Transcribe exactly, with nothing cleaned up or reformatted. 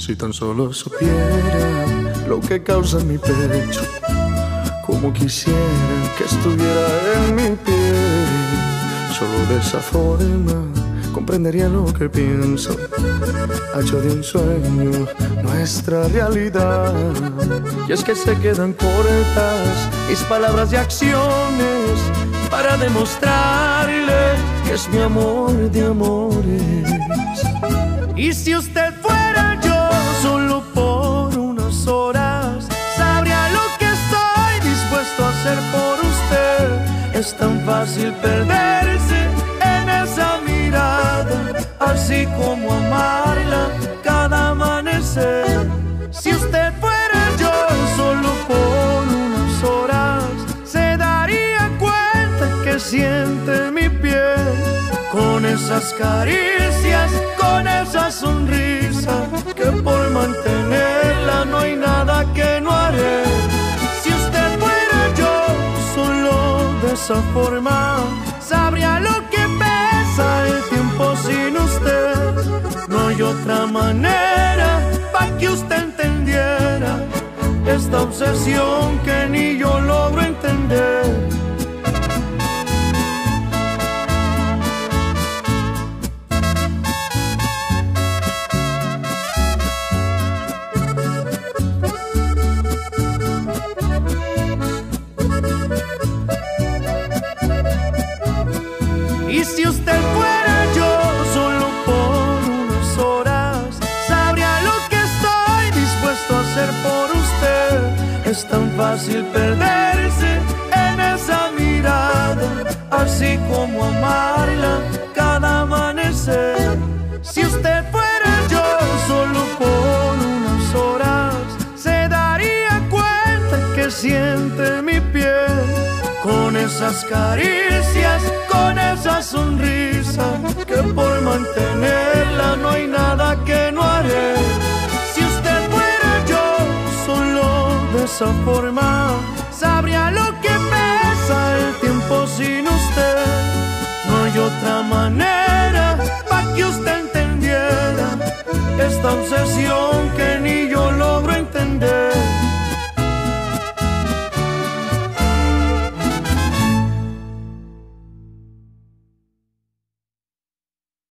Si tan solo supiera lo que causa en mi pecho, como quisiera que estuviera en mi piel. Solo de esa forma comprendería lo que pienso, ha hecho de un sueño nuestra realidad. Y es que se quedan cortas mis palabras y acciones para demostrarle que es mi amor de amores. Y si usted fuera yo solo por unas horas, sabría lo que estoy dispuesto a hacer por usted. Es tan fácil perderse en esa mirada, así como amarla cada amanecer. Si usted fuera yo solo por unas horas, se daría cuenta que siente mi piel con esas caricias, con esa sonrisa, que por mantenerla no hay nada que no haré. Si usted fuera yo solo de esa forma, sabría lo que pesa el tiempo sin usted. No hay otra manera para que usted entendiera esta obsesión que ni yo logro entender. Y si usted fuera yo solo por unas horas, sabría lo que estoy dispuesto a hacer por usted. Es tan fácil perderse en esa mirada, así como amarla cada amanecer. Si usted fuera yo solo por unas horas, se daría cuenta que siente mi piel con esas caricias, con esa sonrisa, que por mantenerla no hay nada que no haré. Si usted fuera yo solo de esa forma, sabría lo que pesa el tiempo sin usted. No hay otra manera para que usted entendiera esta obsesión que ni yo logro entender.